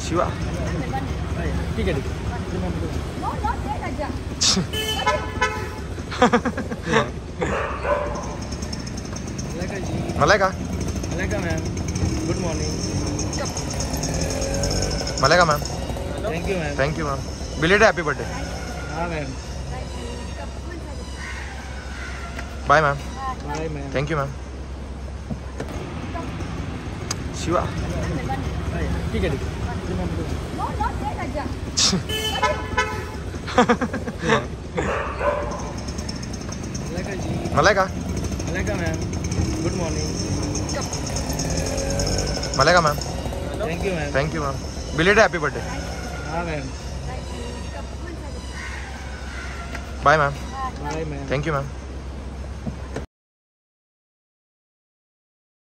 शिवा ठीक है Malaika ma'am good morning Malaika ma'am thank you ma'am belated happy birthday हाँ ma'am bye ma'am bye ma'am thank you ma'am Shiva ठीक है Malaika ma'am good morning Malaika ma'am thank you ma'am belated happy birthday हाँ ma'am bye ma'am bye ma'am thank you ma'am